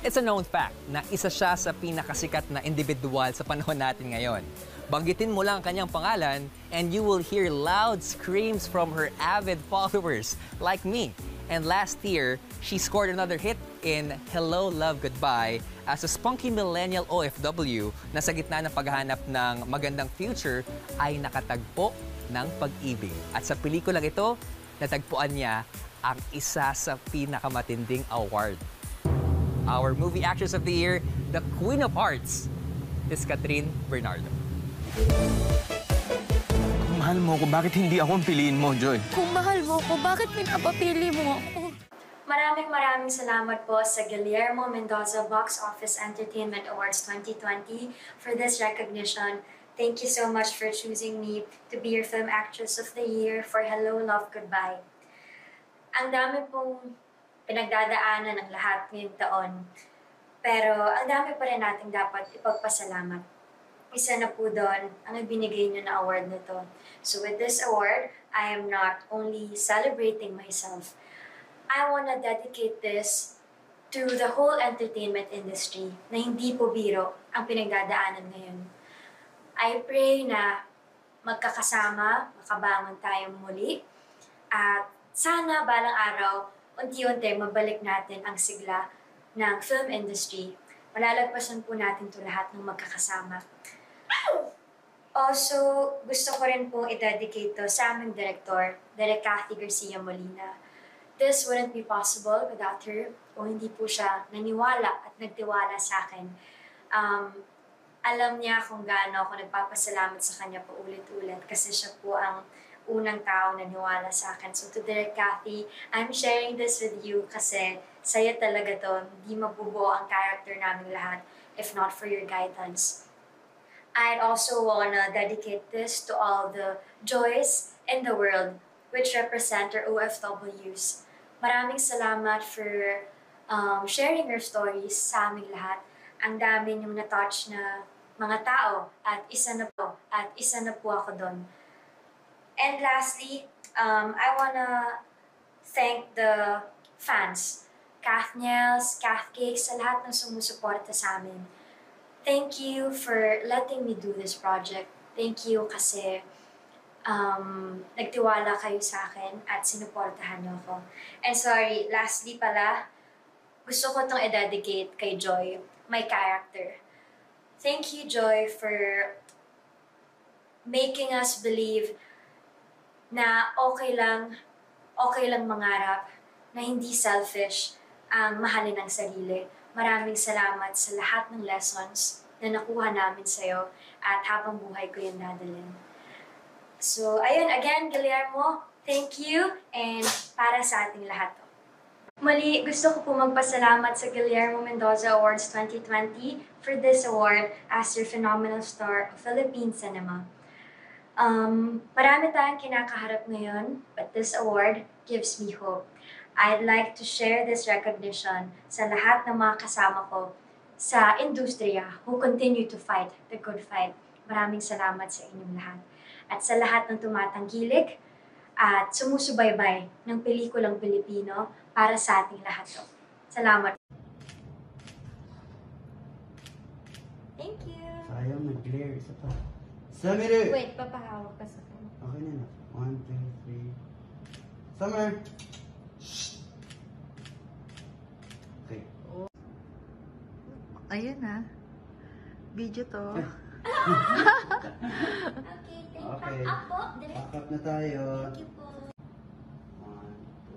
It's a known fact na isa siya sa pinakasikat na individual sa panahon natin ngayon. Banggitin mo lang ang kanyang pangalan and you will hear loud screams from her avid followers like me. And last year, she scored another hit in Hello, Love, Goodbye as a spunky millennial OFW na sa gitna ng paghahanap ng magandang future ay nakatagpo ng pag-ibig. At sa pelikulang ito, natagpuan niya ang isa sa pinakamatinding award. Our Movie Actress of the Year, the Queen of Hearts, is Kathryn Bernardo. Kung mahal mo ako, bakit hindi ako ang piliin mo, Joy? Kung mahal mo ako, bakit pinapapili mo ako? Maraming salamat po sa Guillermo Mendoza Box Office Entertainment Awards 2020 for this recognition. Thank you so much for choosing me to be your Film Actress of the Year for Hello, Love, Goodbye. Ang dami pong pinagdadaanan ng lahat ngayong taon. Pero ang dami pa rin nating dapat ipagpasalamat. Isa na po doon ang ibinigay niyo na award na to. So with this award, I am not only celebrating myself, I want to dedicate this to the whole entertainment industry na hindi po biro ang pinagdadaanan ngayon. I pray na magkakasama, makabangon tayong muli, at sana balang araw, unti-unti mabalik natin ang sigla ng film industry. Malalagpasan po natin ito lahat ng magkakasama. Also, gusto ko rin pong i-dedicate to sa aming director, Direk Kathy Garcia Molina. This wouldn't be possible without her kung hindi po siya naniwala at nagtiwala sa akin. Alam niya kung gaano ako nagpapasalamat sa kanya po ulit-ulit kasi siya po ang unang tao na niwala sa akin. So to Direk Kathy, I'm sharing this with you kasi saya talaga to. Hindi mabubuo ang character namin lahat if not for your guidance. I'd also wanna dedicate this to all the joys in the world which represent our OFWs. Maraming salamat for sharing your stories sa aming lahat. Ang dami niyong na-touch na mga tao at isa na po ako doon. And lastly, I wanna thank the fans, Kathniels, Kathcakes, sa lahat ng sumusuporta sa amin. Thank you for letting me do this project. Thank you kasi nagtiwala kayo sa akin at sinuportahan niyo ako. And sorry, lastly pala, gusto ko itong i-dedicate kay Joy, my character. Thank you, Joy, for making us believe na okay lang mangarap, na hindi selfish ang mahalin ang sarili. Maraming salamat sa lahat ng lessons na nakuha namin sa'yo at habang buhay ko yung dadalhin. So, ayun, again, Guillermo, thank you and para sa ating lahat to. Muli, gusto ko po magpasalamat sa Guillermo Mendoza Awards 2020 for this award as your phenomenal star of Philippine cinema. Marami tayong kinakaharap ngayon, but this award gives me hope. I'd like to share this recognition sa lahat ng mga kasama ko sa industriya who continue to fight the good fight. Maraming salamat sa inyong lahat. At sa lahat ng tumatangkilik at sumusubaybay ng pelikulang Pilipino para sa ating lahat to. Salamat. Thank you. Sayang, nag-glare. Isa pa. Summer! Wait, papahawak pa sa kanya. Okay na na. 1, 2, 3. Summer! Shh! Okay. Ayun na. Video to. Okay, thank you. Okay. Up po, Direk. Pack up na tayo. Thank you po. 1,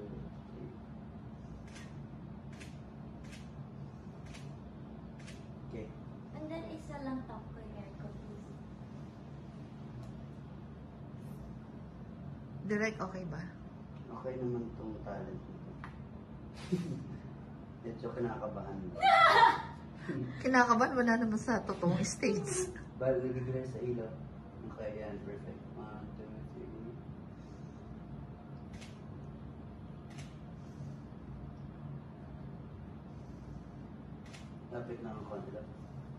2, 3. Okay. And then isa lang top ko yung hair ko, please. Direct, okay ba? Okay naman itong talent nito. Medyo kinakabahan. Kinakabahan, wala naman sa totoong stage. Bali, nag-glare sa ilaw. Okay, yan. Perfect. 1, 2, 3. Lapit na ang konti lang.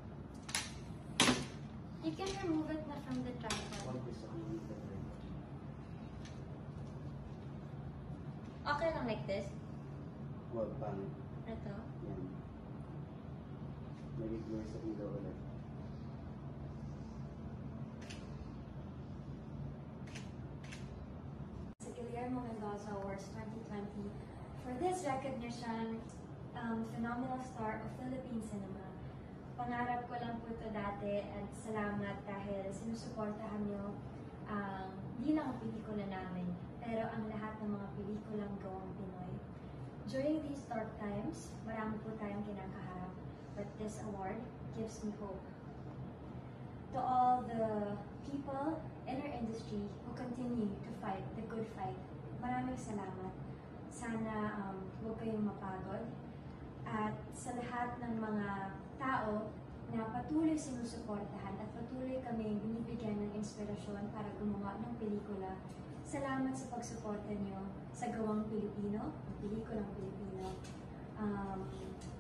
You can remove it na from the tripod. Konti sa kanya. Okay lang like this? Huwag pangit. Ito? Yan. blur sa ilaw ulit. Sa Guillermo Mendoza Awards 2020 for this recognition, phenomenal star of Philippine cinema. Pangarap ko lang po ito dati at salamat dahil sinusuportahan nyo hindi lang ang pelikula namin, pero ang lahat ng mga pelikulang gawang Pinoy. During these dark times, marami po tayong kinakaharap, but this award gives me hope. To all the people in our industry who continue to fight the good fight, maraming salamat. Sana huwag kayong mapagod. At sa lahat ng mga tao na patuloy sinusuportahan at patuloy kami binibigyan ng inspirasyon para gumawa ng pelikula, salamat sa pagsuporta niyo sa gawang Pilipino, ang pelikulang Pilipino.